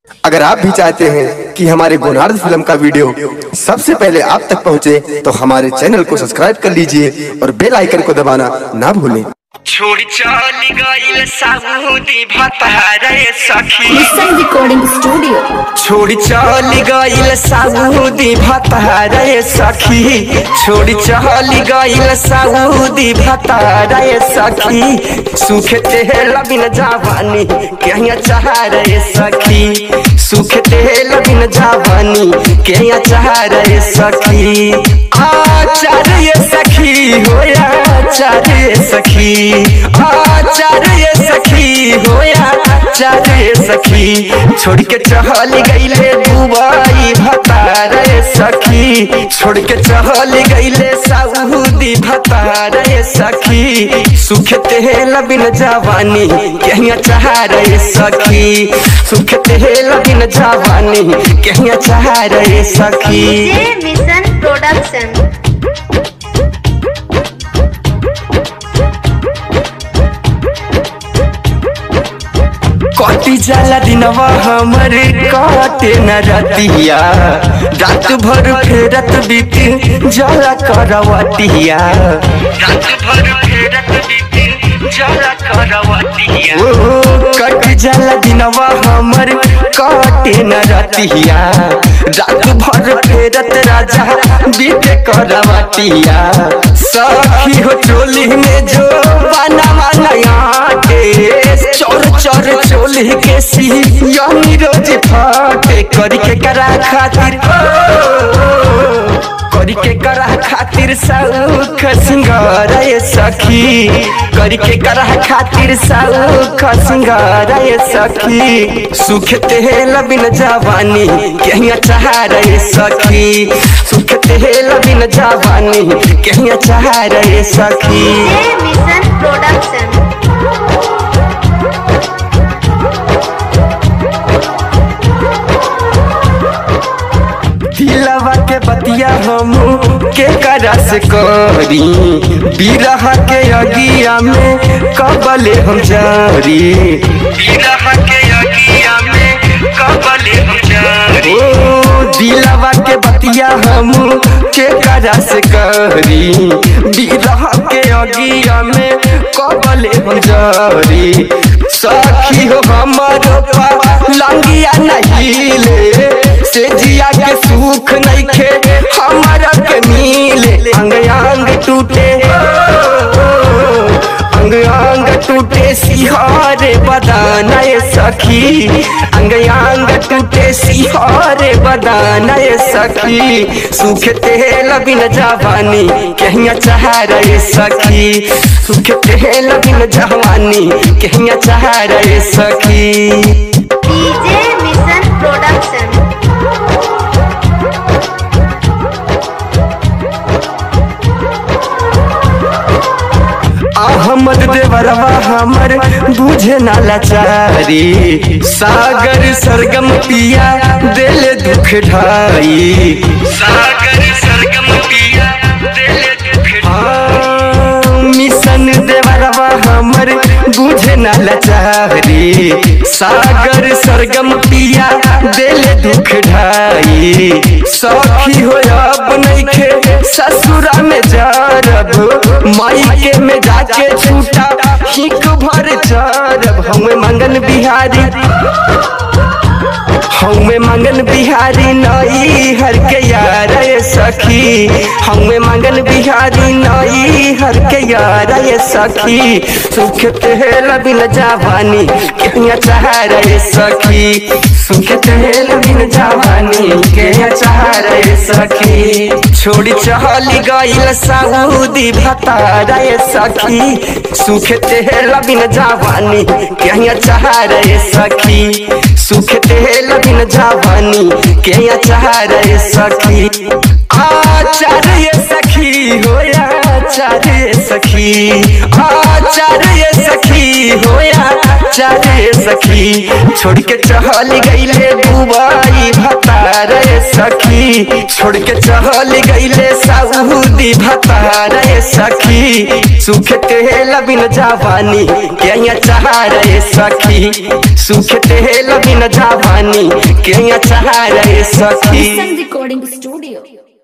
अगर आप भी चाहते हैं कि हमारे गुनार्द फिल्म का वीडियो सबसे पहले आप तक पहुंचे, तो हमारे चैनल को सब्सक्राइब कर लीजिए और बेल आइकन को दबाना ना भूलें। छोड़ी चली गईल सऊदी भतारे सखी मिशन रिकॉर्डिंग स्टूडियो। छोड़ी चली गईल सऊदी भतारे सखी छोड़ी चली गईल सऊदी भतारे सखी सुख तेल बिन जवानी कहिया चाह रे सखी सुख तेल बिन जवानी कहिया चाह रे सखी आचार्य सखी होया आचार्य सखी आचार्य सखी होया आचार्य सखी छोड़ के चल गईले दुबई भतारे सखी छोड़ के चल गईले सऊदी भतारे सखी सुख तेल बिन जवानी कहिया चाह रे सखी सुख तेल बिन जवानी कहिया चाह रे सखी। Mission production. कटी जाला दिनवा हमर काटे न रतिया रात भर फेरत बीत जाला करवतिया रात भर फेरत बीत जाला करवतिया कट जाला दिनवा हमर काटे न रतिया रात भर फेरत राजा बीत करवतिया सखी हो चोली में जो बनवा नया चोर चोर चोली के सी यानी रोज फाटे करी के करा खातिर सौख सिंगार सखी करी के करा खातिर सौख सिंगार सखी सुख तेल बिन जवानी कहिया चाह रे सखी सुख तेल बिन जवानी कहिया चाह रे सखी। Mission production. दिलवा के बतिया हम के करा से करी बिरह के अगिया में कबले हम जारी बिरह के अगिया में कबले हम जारी दिलवा के बतिया हम के करा से करी बिरह के अगिया में कबले हम जारी सखी हो हमारो लंगिया नहीं ले से जिया के सुख नहीं खे हमारा के मिले अंग अंग टूटे अंग अंग टूटे सिहारे बदान सखी अंग अंग टूटे सिहारे बदान सखी सुख तेल बिन जवानी कहिया चाह रे सखी सुख तेल बिन जवानी कहिया चाह रे सखी। Mission production. अहमद देवरवा हमर बुझे ना लाचारी सागर सरगम पिया दिल दुख ढाई सागर सरगम पिया दिल दुख ढाई मिशन देवरवा हमर बुझे ना लाचारी सागर सरगम पिया दिल दुख ढाई सखी हो अब नहीं खे ससुरा में जारब माई के में जाके छूटा हिक भर चारब हमें मंगन बिहारी नई हर के यार सखी हमें मंगन बिहारी नई हर के यार सखी सुख तेल बिन जवानी कहिया चाह रे सखी सुख तेल बिन जवानी कहिया चाह रे सखी छोड़ी चली गईल सऊदी भतारे सखी सुख तेल बिन जवानी कहिया चाह रे सखी सुख तेल बिन जवानी कहिया चाह रे सखी आचार्य सखी होया आचार्य सखी आचार ये सखी होया चार ये सखी छोड़ के चहल गईले दुबई भतार ये सखी छोड़ के चहल गईले सऊदी भतार ये सखी सुख तेल बिन जवानी के चार ये सखी सुख तेल बिन जवानी के चार ये सखी Recording Studio.